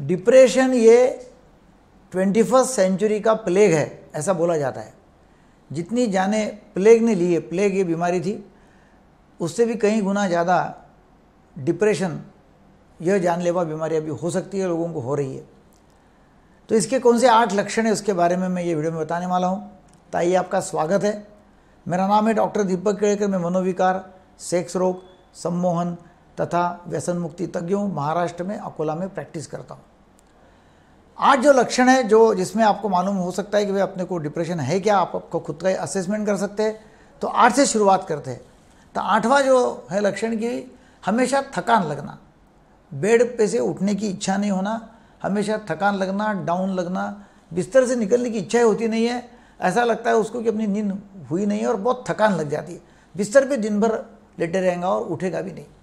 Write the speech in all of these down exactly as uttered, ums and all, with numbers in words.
Depression ये twenty first century का plague है, ऐसा बोला जाता है। जितनी जाने प्लेग ने ली है, प्लेग ये बीमारी थी, उससे भी कहीं गुना ज़्यादा डिप्रेशन यह जानलेवा बीमारी अभी हो सकती है, लोगों को हो रही है। तो इसके कौन से आठ लक्षण है उसके बारे में मैं ये वीडियो में बताने वाला हूँ। तो आइए, आपका स्वागत है। मेरा नाम है डॉक्टर दीपक केड़कर। मैं मनोविकार, सेक्स रोग, सम्मोहन तथा व्यसन मुक्ति तज्ञों महाराष्ट्र में अकोला में प्रैक्टिस करता हूँ। आठ जो लक्षण है जो जिसमें आपको मालूम हो सकता है कि भाई अपने को डिप्रेशन है क्या, आप आपको खुद का असेसमेंट कर सकते हैं। तो आठ से शुरुआत करते हैं। तो आठवां जो है लक्षण की, हमेशा थकान लगना, बेड पे से उठने की इच्छा नहीं होना, हमेशा थकान लगना, डाउन लगना, बिस्तर से निकलने की इच्छा होती नहीं है, ऐसा लगता है उसको कि अपनी नींद हुई नहीं है और बहुत थकान लग जाती है, बिस्तर पे दिन भर लेटे रहेगा और उठेगा भी नहीं।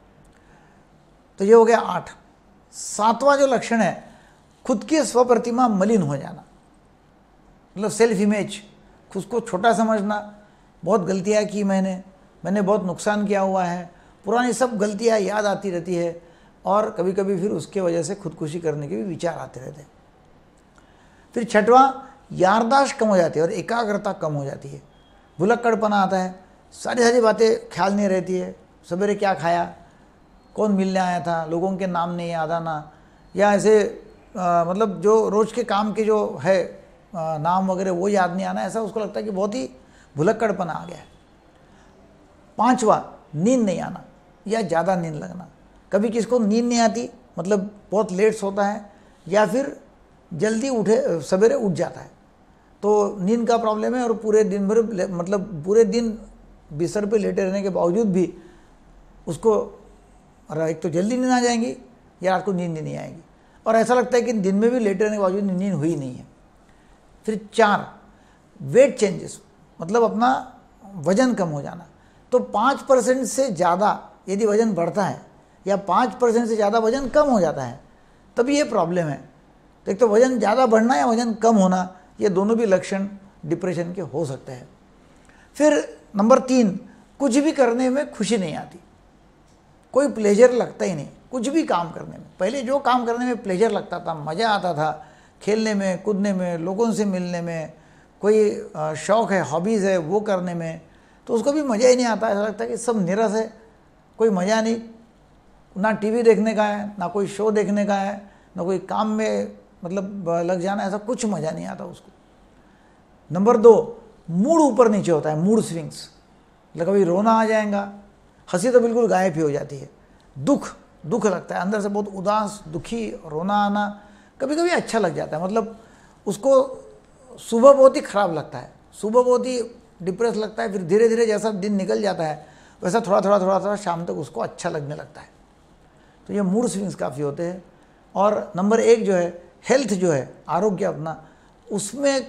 तो ये हो गया आठ। सातवां जो लक्षण है, खुद की स्वप्रतिमा मलिन हो जाना, मतलब सेल्फ इमेज, खुद को छोटा समझना, बहुत गलतियाँ की मैंने मैंने बहुत नुकसान किया हुआ है, पुरानी सब गलतियाँ याद आती रहती है और कभी कभी फिर उसके वजह से खुदकुशी करने के भी विचार आते रहते हैं। फिर छठवां, याददाश्त कम हो जाती है और एकाग्रता कम हो जाती है, भुलक्कड़पना आता है, सारी सारी बातें ख्याल नहीं रहती है, सवेरे क्या खाया, कौन मिलने आया था, लोगों के नाम नहीं याद आना, या ऐसे आ, मतलब जो रोज़ के काम के जो है आ, नाम वगैरह वो याद नहीं आना, ऐसा उसको लगता है कि बहुत ही भुलक्कड़पना आ गया है। पांचवा, नींद नहीं आना या ज़्यादा नींद लगना। कभी किसको नींद नहीं आती, मतलब बहुत लेट सोता है या फिर जल्दी उठे सवेरे उठ जाता है, तो नींद का प्रॉब्लम है और पूरे दिन भर मतलब पूरे दिन बिस्तर पे लेटे रहने के बावजूद भी उसको एक तो जल्दी नींद आ जाएंगी या रात को नींद नहीं आएगी और ऐसा लगता है कि दिन में भी लेटे रहने के बावजूद नींद हुई नहीं है। फिर चार, वेट चेंजेस, मतलब अपना वजन कम हो जाना। तो पाँच परसेंट से ज़्यादा यदि वजन बढ़ता है या पाँच परसेंट से ज़्यादा वजन कम हो जाता है तभी ये प्रॉब्लम है। तो एक तो वजन ज़्यादा बढ़ना या वजन कम होना, ये दोनों भी लक्षण डिप्रेशन के हो सकते हैं। फिर नंबर तीन, कुछ भी करने में खुशी नहीं आती, कोई प्लेजर लगता ही नहीं कुछ भी काम करने में। पहले जो काम करने में प्लेजर लगता था, मज़ा आता था, खेलने में, कूदने में, लोगों से मिलने में, कोई शौक़ है, हॉबीज़ है वो करने में, तो उसको भी मज़ा ही नहीं आता। ऐसा लगता है कि सब नीरस है, कोई मज़ा नहीं, ना टीवी देखने का है, ना कोई शो देखने का है, ना कोई काम में मतलब लग जाना, ऐसा कुछ मज़ा नहीं आता उसको। नंबर दो, मूड ऊपर नीचे होता है, मूड स्विंग्स, मतलब कभी रोना आ जाएगा, हंसी तो बिल्कुल गायब ही हो जाती है, दुख दुख लगता है अंदर से, बहुत उदास, दुखी, रोना आना, कभी कभी अच्छा लग जाता है, मतलब उसको सुबह बहुत ही ख़राब लगता है, सुबह बहुत ही डिप्रेस लगता है, फिर धीरे धीरे जैसा दिन निकल जाता है वैसा थोड़ा थोड़ा थोड़ा थोड़ा शाम तक उसको अच्छा लगने लगता है। तो ये मूड स्विंग्स काफ़ी होते हैं। और नंबर एक जो है, हेल्थ जो है, आरोग्य अपना, उसमें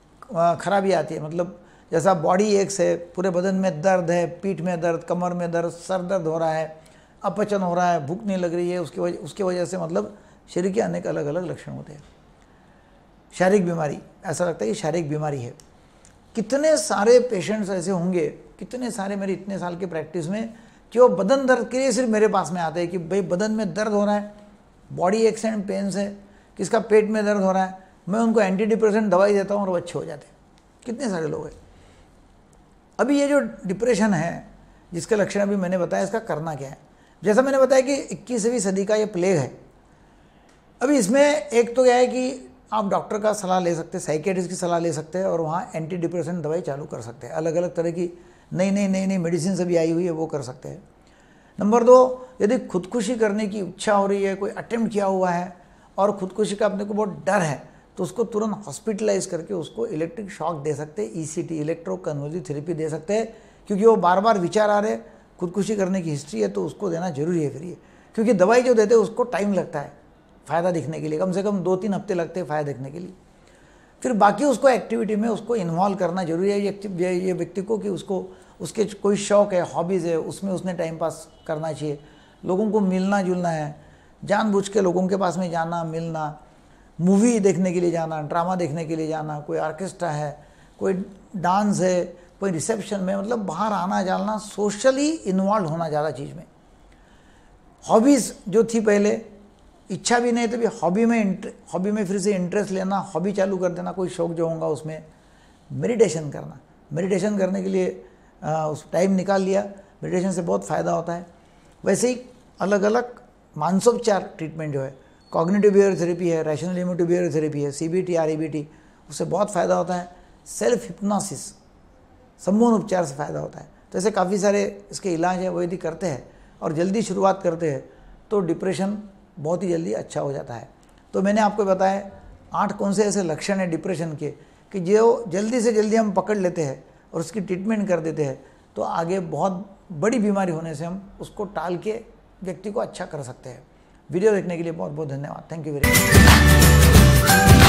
खराबी आती है, मतलब जैसा बॉडी एक्स है, पूरे बदन में दर्द है, पीठ में दर्द, कमर में दर्द, सर दर्द हो रहा है, अपचन हो रहा है, भूख नहीं लग रही है, उसकी वजह उसकी वजह से मतलब शरीर के अनेक अलग अलग लक्षण होते हैं। शारीरिक बीमारी, ऐसा लगता है कि शारीरिक बीमारी है। कितने सारे पेशेंट्स ऐसे होंगे, कितने सारे मेरे इतने साल की प्रैक्टिस में, कि वो बदन दर्द के लिए सिर्फ मेरे पास में आते हैं कि भाई बदन में दर्द हो रहा है, बॉडी एक्स एंड पेन्स है, किसका पेट में दर्द हो रहा है, मैं उनको एंटी डिप्रेसेंट दवाई देता हूँ और वो अच्छे हो जाते हैं। कितने सारे लोग हैं। अभी ये जो डिप्रेशन है जिसके लक्षण अभी मैंने बताया, इसका करना क्या है। जैसा मैंने बताया कि इक्कीसवीं सदी का ये प्लेग है। अभी इसमें एक तो क्या है कि आप डॉक्टर का सलाह ले सकते हैं, साइकियाट्रिस्ट की सलाह ले सकते हैं और वहाँ एंटी डिप्रेसेंट दवाई चालू कर सकते हैं, अलग अलग तरह की नई नई नई नई मेडिसिन अभी आई हुई है, वो कर सकते हैं। नंबर दो, यदि खुदकुशी करने की इच्छा हो रही है, कोई अटेम्प्ट किया हुआ है और खुदकुशी का अपने को बहुत डर है, तो उसको तुरंत हॉस्पिटलाइज करके उसको इलेक्ट्रिक शॉक दे सकते हैं, ईसीटी, इलेक्ट्रो कन्वर्सिव थेरेपी दे सकते हैं, क्योंकि वो बार बार विचार आ रहे, खुदकुशी करने की हिस्ट्री है, तो उसको देना जरूरी है फिर ये, क्योंकि दवाई जो देते हैं उसको टाइम लगता है फ़ायदा दिखने के लिए, कम से कम दो तीन हफ्ते लगते हैं फ़ायदा दिखने के लिए। फिर बाकी उसको एक्टिविटी में उसको इन्वॉल्व करना जरूरी है ये ये व्यक्ति को, कि उसको उसके कोई शौक़ है, हॉबीज़ है, उसमें उसने टाइम पास करना चाहिए, लोगों को मिलना जुलना है, जानबूझ के लोगों के पास में जाना, मिलना, मूवी देखने के लिए जाना, ड्रामा देखने के लिए जाना, कोई ऑर्केस्ट्रा है, कोई डांस है, कोई रिसेप्शन में, मतलब बाहर आना जाना, सोशली इन्वॉल्व होना ज़्यादा चीज़ में। हॉबीज़ जो थी पहले इच्छा भी नहीं तो भी हॉबी में हॉबी में फिर से इंटरेस्ट लेना, हॉबी चालू कर देना, कोई शौक जो होगा उसमें मेडिटेशन करना। मेडिटेशन करने के लिए आ, उस टाइम निकाल लिया, मेडिटेशन से बहुत फ़ायदा होता है। वैसे ही अलग अलग मानसोपचार ट्रीटमेंट जो है, कॉग्निटिव बिहेवियर थेरेपी है, रैशनल इमोटिव बिहेवियर थेरेपी है, सीबीटी, आरईबीटी, उससे बहुत फ़ायदा होता है। सेल्फ हिप्नोसिस, सम्मोहन उपचार से फ़ायदा होता है। तो ऐसे काफ़ी सारे इसके इलाज है, वो यदि करते हैं और जल्दी शुरुआत करते हैं तो डिप्रेशन बहुत ही जल्दी अच्छा हो जाता है। तो मैंने आपको बताया आठ कौन से ऐसे लक्षण हैं डिप्रेशन के कि जो जल्दी से जल्दी हम पकड़ लेते हैं और उसकी ट्रीटमेंट कर देते हैं तो आगे बहुत बड़ी बीमारी होने से हम उसको टाल के व्यक्ति को अच्छा कर सकते हैं। वीडियो देखने के लिए बहुत बहुत धन्यवाद। Thank you very much.